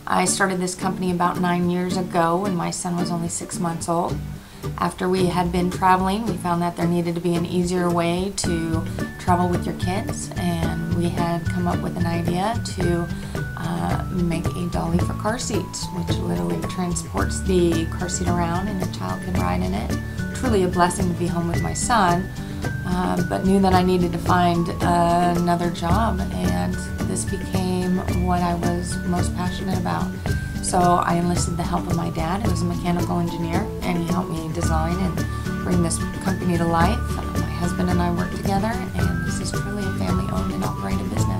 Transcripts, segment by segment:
I started this company about 9 years ago when my son was only 6 months old. After we had been traveling, we found that there needed to be an easier way to travel with your kids, and we had come up with an idea to make a dolly for car seats, which literally transports the car seat around and your child can ride in it. Truly a blessing to be home with my son, but knew that I needed to find another job, and this became what I was most passionate about. So I enlisted the help of my dad, who was a mechanical engineer, and he helped me design and bring this company to life. My husband and I work together, and this is truly a family-owned and operated business.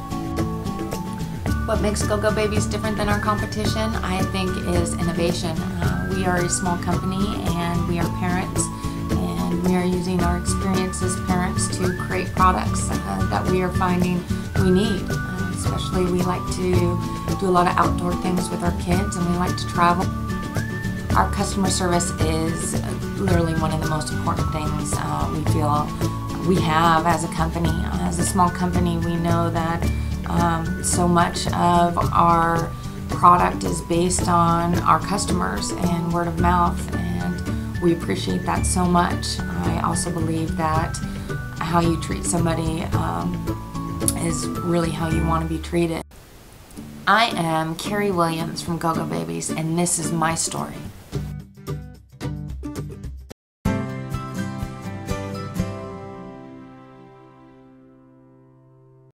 What makes GoGo Babies different than our competition, I think, is innovation. We are a small company, and we are parents, and we are using our experience as parents to create products that we are finding we need. Especially, we like to do a lot of outdoor things with our kids, and we like to travel. Our customer service is literally one of the most important things we feel we have as a company. As a small company, we know that so much of our product is based on our customers and word of mouth, and we appreciate that so much. I also believe that how you treat somebody is really how you want to be treated. I am Carrie Williams from GoGo Babies, and this is my story.